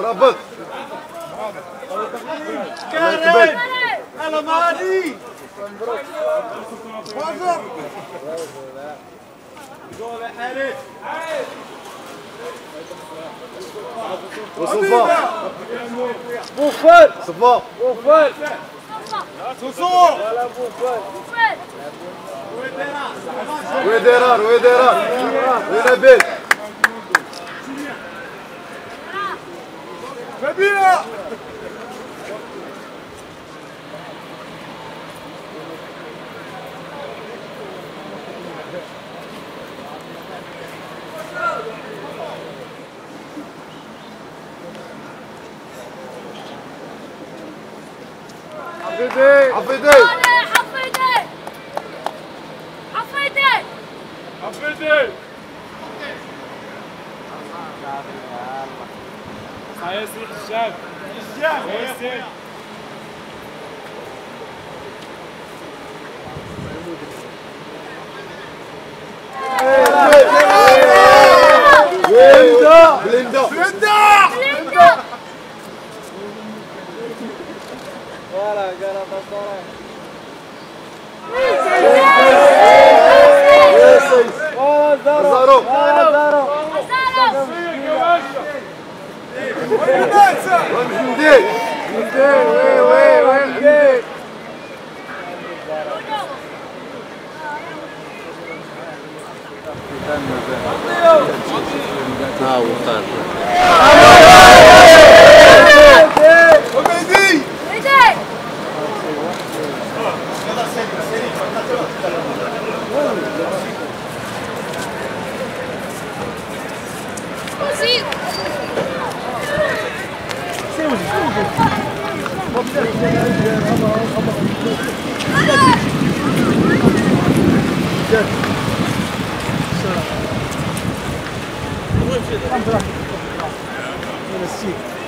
رابط كريم انا مالي حاضر جول حارس وصفا بوفال صفا بوفال صوصو ولا بوفال ويديران وينبيل ربيع عفيدي حفيدي يا سيدي الشاب يا سيدي بليندا ولا قال بصره زارو ومحمدي وصل نسيت